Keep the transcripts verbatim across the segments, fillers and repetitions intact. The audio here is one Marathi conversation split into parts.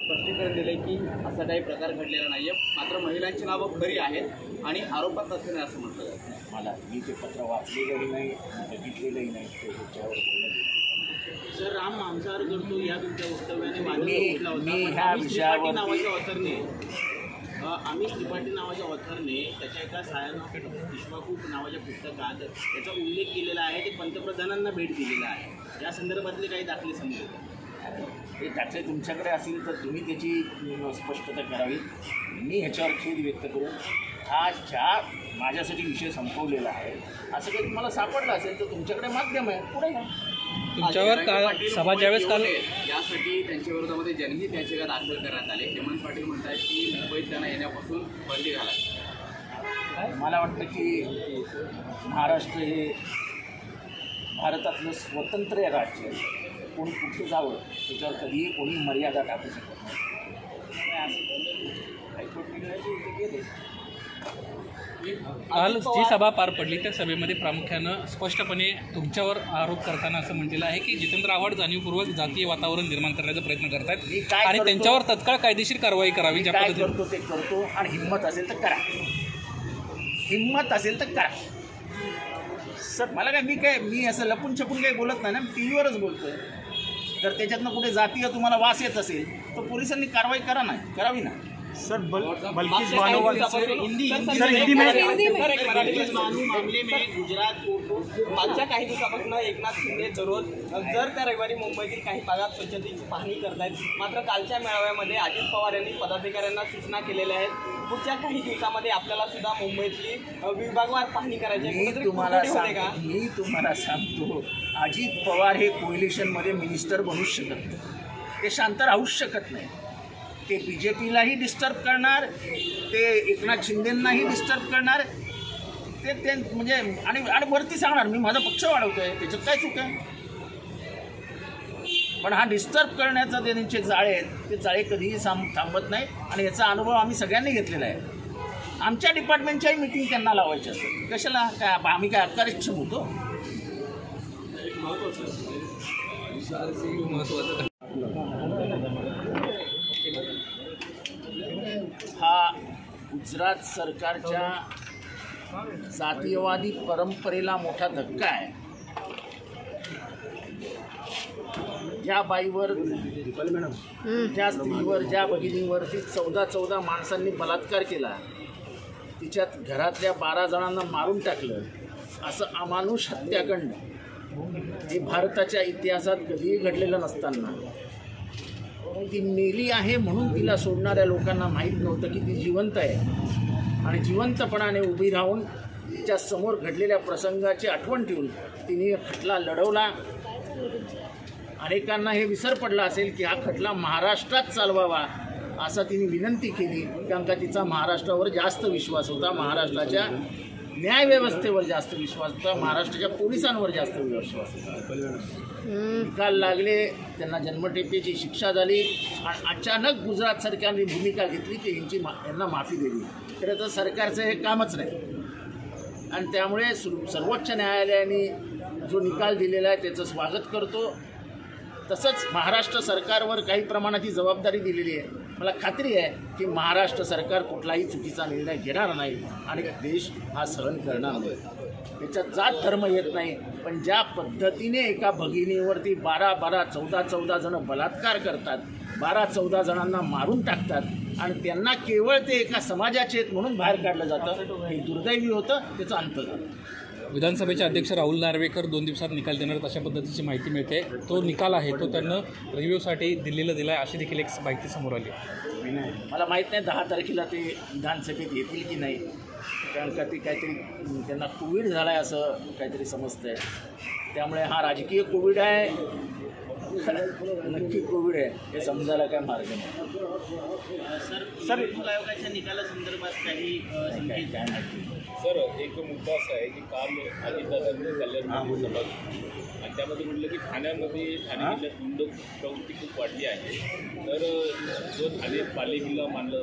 स्पष्टीकरण दिले की असा काही प्रकार घडलेला नाही आहे, मात्र महिलांची नावं खरी आहेत आणि आरोपात तथ्य नाही असं म्हटलं जातं. मला मी ते पत्र वाचलेलंही नाही, बघितलेलंही नाही, त्याच्यावर बोलणं. सर, राम मांसाहार करतो या तुमच्या वक्तव्याने वाद उठला होता. मी ह्या विषयावर नावाच्या ऑथरने अमिश त्रिपाठी नावाच्या ऑथरने त्याच्या एका सायान विश्वाकूप नावाच्या पुस्तकात त्याचा उल्लेख केलेला आहे. ते पंतप्रधानांना भेट दिलेला आहे. या संदर्भातले काही दाखले समजले ते दाखले तुमच्याकडे असतील तर तुम्ही त्याची स्पष्टता करावी. मी ह्याच्यावर खेद व्यक्त करून हा ज्या माझ्यासाठी विषय संपवलेला आहे असं काही तुम्हाला सापडलं असेल तर तुमच्याकडे माध्यम आहे, पुढे घ्या. तुमच्यावर काल सभा ज्यावेळेस काल यासाठी त्यांच्या विरोधामध्ये जनहित याचिका दाखल करण्यात आले. हेमंत पाटील म्हणतात की मुंबईत त्यांना येण्यापासून बंदी घाला. मला वाटतं की महाराष्ट्र हे भारतातलं स्वतंत्र राज्य आहे. कोणी कुठे जावं त्याच्यावर कधीही कोणी मर्यादा टाकू शकत नाही. काल जी सभा पार पडली त्या सभेमध्ये प्रामुख्यानं स्पष्टपणे तुमच्यावर आरोप करताना असं म्हटलेलं आहे की जितेंद्र आव्हाड जाणीवपूर्वक जातीय वातावरण निर्माण करण्याचा प्रयत्न करतायत आणि त्यांच्यावर तत्काळ कायदेशीर कारवाई करावी. ज्या काय करतो ते करतो आणि हिंमत असेल तर करा, हिंमत असेल तर करा. सर मला काय मी काय मी असं लपून छपून काही बोलत नाही ना, टी व्हीवरच बोलतोय. जर त्याच्यातनं कुठे जातीय तुम्हाला वास येत असेल तर पोलिसांनी कारवाई करा ना, करावी ना. सर बल बल्कि मानव हिंदी सर हिंदी में मामले में गुजरात मागच्या काही दिवसापासून एकनाथ शिंदे दररोज जर त्या रविवारी मुंबईतील काही भागात स्वच्छतेची पाहणी करतायत. मात्र कालच्या मेळाव्यामध्ये अजित पवार यांनी पदाधिकाऱ्यांना सूचना केलेल्या आहेत. पुढच्या काही दिवसामध्ये आपल्याला सुद्धा मुंबईतली विभागवार पाहणी करायची आहे. मी तुम्हाला सांगतो मी तुम्हाला सांगतो अजित पवार हे कोलिशनमध्ये मिनिस्टर बनूच शकत नाही. ते शांत राहूच शकत नाही. ते बी जे पीलाही डिस्टर्ब करणार, ते एकनाथ शिंदेंनाही डिस्टर्ब करणार. ते ते म्हणजे आणि आणि वरती सांगणार मी माझा पक्ष वाढवतोय, त्याच्यात काय चूक आहे. पण हा डिस्टर्ब करण्याचा त्यांचे जाळे आहेत, ते जाळे कधीही थांबत नाही. आणि याचा अनुभव आम्ही सगळ्यांनी घेतलेला आहे. आमच्या डिपार्टमेंटच्याही मिटिंग त्यांना लावायची असते. कशाला काय आम्ही काय अकार्यक्षम होतो. हा गुजरात सरकारच्या जातीयवादी परंपरेला मोठा धक्का आहे. ज्या बाईवर ज्या स्त्रीवर ज्या भगिनीवरती चौदा चौदा माणसांनी बलात्कार केला, तिच्यात घरातल्या बारा जणांना मारून टाकलं, असं अमानुष हत्याकांड हे भारताच्या इतिहासात कधीही घडलेलं नसताना ती मेली आहे म्हणून तिला सोडणाऱ्या लोकांना माहीत नव्हतं की ती जिवंत आहे. आणि जिवंतपणाने उभी राहून तिच्या समोर घडलेल्या प्रसंगाची आठवण ठेवून तिने खटला लढवला. अनेकांना हे विसर पडला असेल की हा खटला महाराष्ट्रात चालवावा असा तिने विनंती केली. कारण का तिचा महाराष्ट्रावर जास्त विश्वास होता, महाराष्ट्राच्या न्यायव्यवस्थेवर जास्त विश्वास होता, महाराष्ट्राच्या पोलिसांवर जास्त विश्वास होता. निकाल लागले, त्यांना जन्मठेपेची शिक्षा झाली आणि अचानक गुजरात सरकारने भूमिका घेतली की यांची मा यांना माफी दिली. खरं तर सरकारचं हे कामच नाही. आणि त्यामुळे सर्वोच्च न्यायालयाने जो निकाल दिलेला आहे त्याचं स्वागत करतो. तसंच महाराष्ट्र सरकारवर काही प्रमाणात ही जबाबदारी दिलेली आहे. मला खात्री आहे की महाराष्ट्र सरकार कुठलाही चुकीचा निर्णय घेणार नाही आणि देश हा सहन करणार नाही. त्याच्यात जात धर्म येत नाही. पण ज्या पद्धतीने एका भगिनीवरती बारा बारा चौदा चौदा जणं बलात्कार करतात, बारा चौदा जणांना मारून टाकतात आणि त्यांना केवळ ते एका समाजाचे आहेत म्हणून बाहेर काढलं जातं, हे दुर्दैवी होतं. त्याचा अंत झाला. विधानसभेचे अध्यक्ष राहुल नार्वेकर दोन दिवसात निकाल देणार अशा पद्धतीची माहिती मिळते. तो निकाल आहे तो त्यांना रिव्ह्यूसाठी दिल्लीला दिला आहे अशी देखील एक माहिती समोर आली. मला माहीत नाही दहा तारखेला ते विधानसभेत येतील की नाही. कारण का ते काहीतरी त्यांना कोविड झाला आहे असं काहीतरी समजतं आहे. त्यामुळे हा राजकीय कोविड आहे, नक्की कोविड आहे हे समजायला काय मार्ग नाही. सर सर आयोगाच्या निकालासंदर्भात काही संकेत आहे. सर एक मुद्दा असा आहे की काल अजितदादांनी कल्याण सभा आणि त्यामध्ये म्हटलं की ठाण्यामध्ये ठाणे जिल्ह्यात गुंड प्रवृत्ती खूप वाढली आहे. तर जो ठाणे पालिकेला मानलं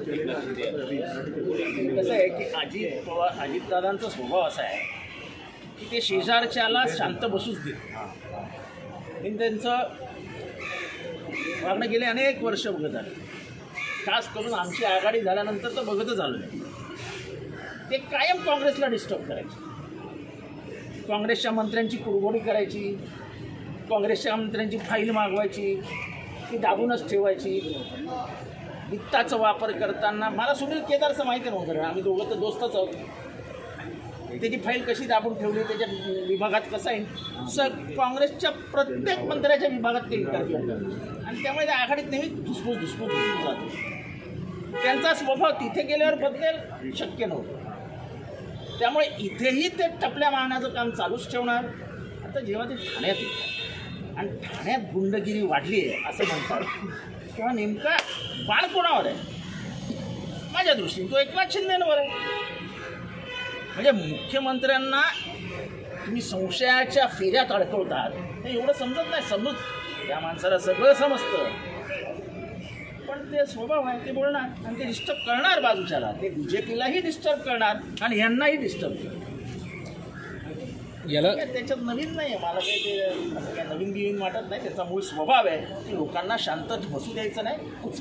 कसं आहे की अजित पवार अजितदादांचा स्वभाव असा आहे की ते शेजारच्याला शांत बसूच देत. त्यांचं मागणं गेले अनेक वर्ष बघत आले, खास करून आमची आघाडी झाल्यानंतर तर बघतच आलो नाही. ते कायम काँग्रेसला डिस्टर्ब करायचे, काँग्रेसच्या मंत्र्यांची कुरघोडी करायची, काँग्रेसच्या मंत्र्यांची फाईल मागवायची, ती दाबूनच ठेवायची. वित्ताचा वापर करताना मला सुनील केदारचं माहिती नव्हतं, आम्ही दोघं तर दोस्तच आहोत. त्याची फाईल कशी दाबून ठेवली, त्याच्या विभागात कसा येईल, स काँग्रेसच्या प्रत्येक मंत्र्याच्या विभागात ते इंटरव्ह्यू करतात आणि त्यामुळे त्या आघाडीत नेहमी धुसफूस धुसफूस धुसफूस जातो. त्यांचा स्वभाव तिथे गेल्यावर बदलेल शक्य नव्हतं. त्यामुळे इथेही ते टपल्या मारण्याचं काम चालूच ठेवणार. आता जेव्हा ते ठाण्यात येतात आणि ठाण्यात गुंडगिरी वाढली आहे असं म्हणतात, तेव्हा नेमका बाण कोणावर आहे? माझ्या दृष्टीने तो एकनाथ शिंदेंवर आहे. म्हणजे मुख्यमंत्र्यांना तुम्ही संशयाच्या फेऱ्यात अडकवतात हे एवढं समजत नाही. समज त्या माणसाला सगळं समजतं, पण ते स्वभाव आहे, ते बोलणार आणि ते डिस्टर्ब करणार बाजूच्याला. ते बी जे पीलाही डिस्टर्ब करणार आणि यांनाही डिस्टर्ब करणार. याला त्याच्यात नवीन नाही आहे, मला काही ते असं काही नवीन बिवीन वाटत नाही. त्याचा मूळ स्वभाव आहे की लोकांना शांत बसू द्यायचं नाही. कुच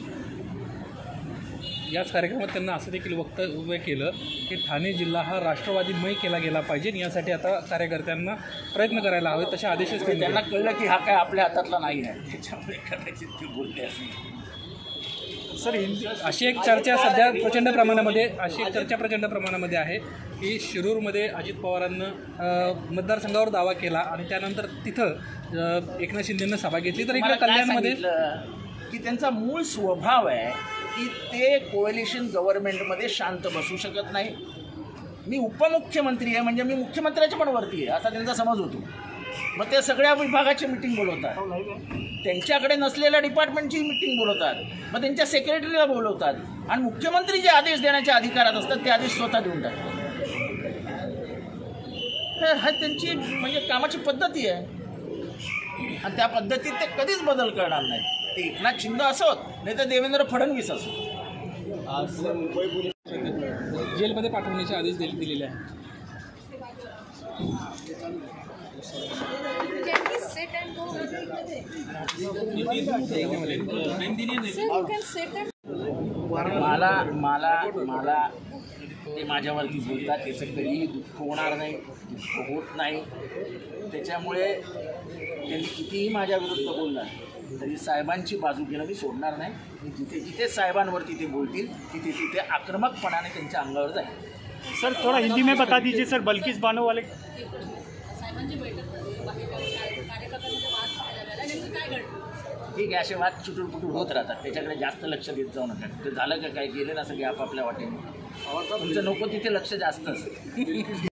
याच कार्यक्रमात त्यांना असं देखील वक्तव्य केलं की ठाणे जिल्हा हा राष्ट्रवादीमय केला गेला पाहिजे, यासाठी आता कार्यकर्त्यांना प्रयत्न करायला हवे, तसे आदेशच त्यांनी त्यांना कळलं की हा काय आपल्या हातातला नाही आहे, त्याच्यामुळे कदाचित ते बोलले असेल. सर हिंदी अशी एक चर्चा सध्या प्रचंड प्रमाणामध्ये अशी एक चर्चा प्रचंड प्रमाणामध्ये आहे की शिरूरमध्ये अजित पवारांनं अ, मतदारसंघावर दावा केला आणि त्यानंतर तिथं अ, एकनाथ शिंदेनं सभा घेतली, तर इकडे मला काय कल्याणमध्ये सांगितलं की त्यांचा मूळ स्वभाव आहे की ते कोएलिशन गव्हर्नमेंटमध्ये शांत बसू शकत नाही. मी उपमुख्यमंत्री आहे म्हणजे मी मुख्यमंत्र्याच्या पण वरती आहे असा त्यांचा समज होतो. मग ते सगळ्या विभागाची मिटिंग बोलवतात, त्यांच्याकडे नसलेल्या डिपार्टमेंटची मिटिंग बोलवतात, मग त्यांच्या सेक्रेटरीला बोलवतात आणि मुख्यमंत्री जे आदेश देण्याच्या अधिकारात असतात ते आदेश स्वतः देऊन टाकतात. तर हा त्यांची म्हणजे कामाची पद्धती आहे आणि त्या पद्धतीत ते कधीच बदल करणार नाही. ते एकनाथ शिंदे असोत नाही तर देवेंद्र फडणवीस असो. जेलमध्ये पाठवण्याचे आदेश दिले दिलेले आहेत. Can we sit and go? Sir, you can sit and मला मला मला ते माझ्यावरती बोलतात, त्याचं कधीही दुःख होणार नाही, दुःख होत नाही. त्याच्यामुळे त्यांनी कितीही माझ्या विरुद्ध बोलणार तरी साहेबांची बाजू घेणं मी सोडणार नाही. मी जिथे जिथे साहेबांवरती ते बोलतील तिथे तिथे आक्रमकपणाने त्यांच्या अंगावर जाईल. सर थोड़ा हिंदी में बता दीजिए सर, बल्किस बानो वाले ठीक आहे, असे वाद चुटूर पुटूर होत राहतात, त्याच्याकडे जास्त लक्ष देत जाऊ नका. ते झालं का काय गेले ना सगळे आपापल्या वाटेने, तुमचं नको तिथे लक्ष जास्त असतं.